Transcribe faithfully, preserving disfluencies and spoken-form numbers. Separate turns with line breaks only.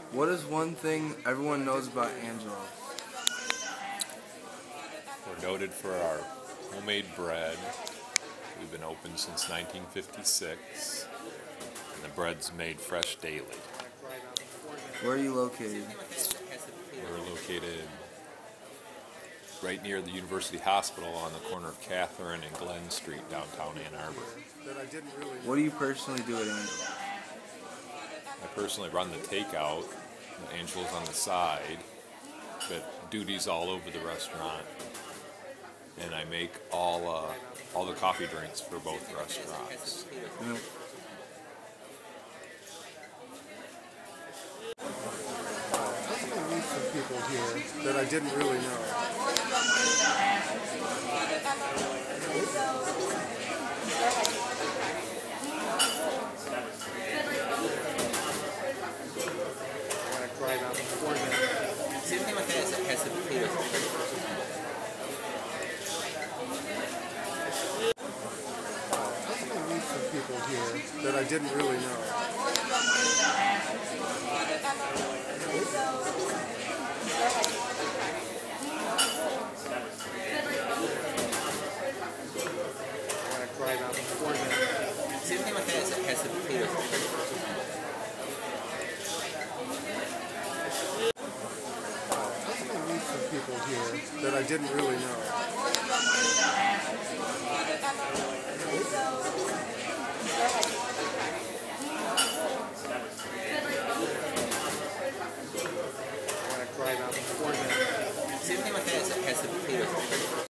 What is one thing everyone knows about Angelo?
We're noted for our homemade bread. We've been open since nineteen fifty-six, and the bread's made fresh daily.
Where are you located?
We're located right near the University Hospital on the corner of Catherine and Glen Street, downtown Ann Arbor.
What do you personally do at Angelo?
I personally run the takeout. Angelo's on the side, but duty's all over the restaurant, and I make all uh, all the coffee drinks for both restaurants.
Mm-hmm.
I meet some people here that I didn't really know. Right on the forehead.
Same thing with this, it has the potatoes.
I meet some people here that I didn't really know. Right on the forehead.
Same thing with this, it has the potatoes.
People here that I didn't really know.